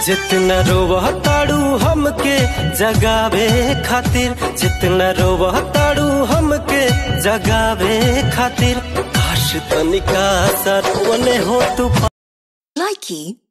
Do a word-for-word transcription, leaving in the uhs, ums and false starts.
जितना रोवह ताड़ू हमके जगावे खातिर, जितना रोवह ताड़ू हमके जगावे खातिर, काश तनिका सा रोने हो तू। Likey